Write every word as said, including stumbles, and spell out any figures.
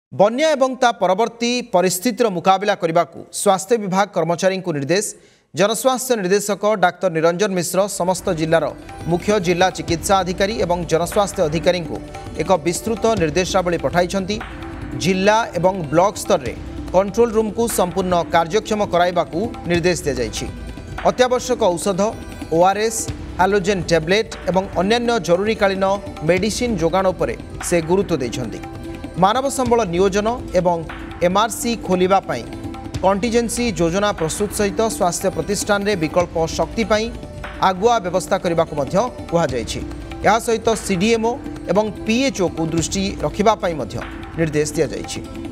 बन्या एवं ता परवर्ती परिस्थितिर मुकाबला करने को स्वास्थ्य विभाग कर्मचारी को निर्देश। जनस्वास्थ्य निर्देशक डाक्टर निरंजन मिश्र समस्त जिलार मुख्य जिला चिकित्सा अधिकारी एवं जनस्वास्थ्य अधिकारी को एक विस्तृत निर्देशावली पठाई। जिला एवं ब्लॉक स्तर में कंट्रोल रूम को संपूर्ण कार्यक्षम कराइबा को निर्देश दी जाइछि। अत्यावश्यक औषध, ओआरएस, हाइड्रोजन टैबलेट एवं अन्यान्य जरूरीकालीन मेडिसिन जोगाण उपरे से गुरुत्व देइछन्ति। मानव संबल नियोजन एवं एमआरसी खोलिबा पई कंटीजेंसी योजना प्रस्तुत सहित स्वास्थ्य प्रतिष्ठान रे विकल्प शक्ति पई आगुआ व्यवस्था करने को मध्य कहा जायछि। या सहित सीडीएमओ एवं पीएचओ को दृष्टि रखिबा पई मध्य निर्देश दिया जायछि।